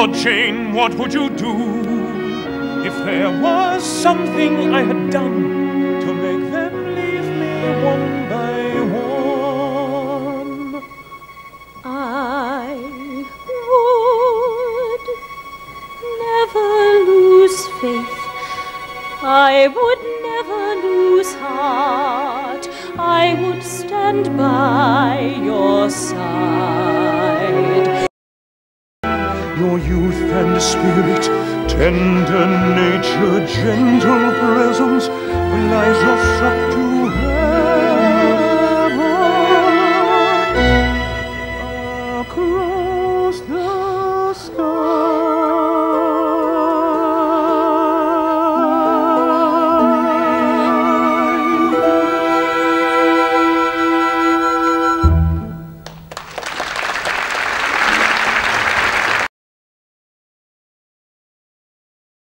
Jane, what would you do if there was something I had done to make them leave me one by one? I would never lose faith. I would never lose heart. I would stand by your side. Your youth and spirit, tender nature, gentle presence, lies us up to